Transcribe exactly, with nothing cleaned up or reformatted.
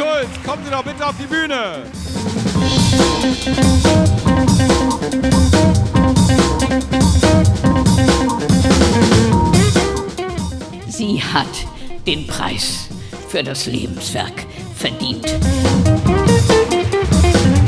Schulz, kommen Sie doch bitte auf die Bühne. Sie hat den Preis für das Lebenswerk verdient.